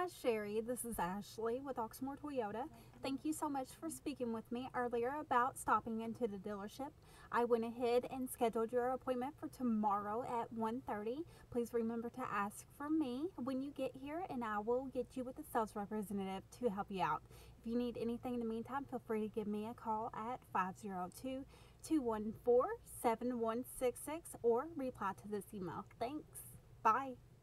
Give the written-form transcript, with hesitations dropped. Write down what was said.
Hi Sherry, this is Ashley with Oxmoor Toyota. Thank you so much for speaking with me earlier about stopping into the dealership. I went ahead and scheduled your appointment for tomorrow at 1:30. Please remember to ask for me when you get here and I will get you with a sales representative to help you out. If you need anything in the meantime, feel free to give me a call at 502-214-7166 or reply to this email. Thanks. Bye.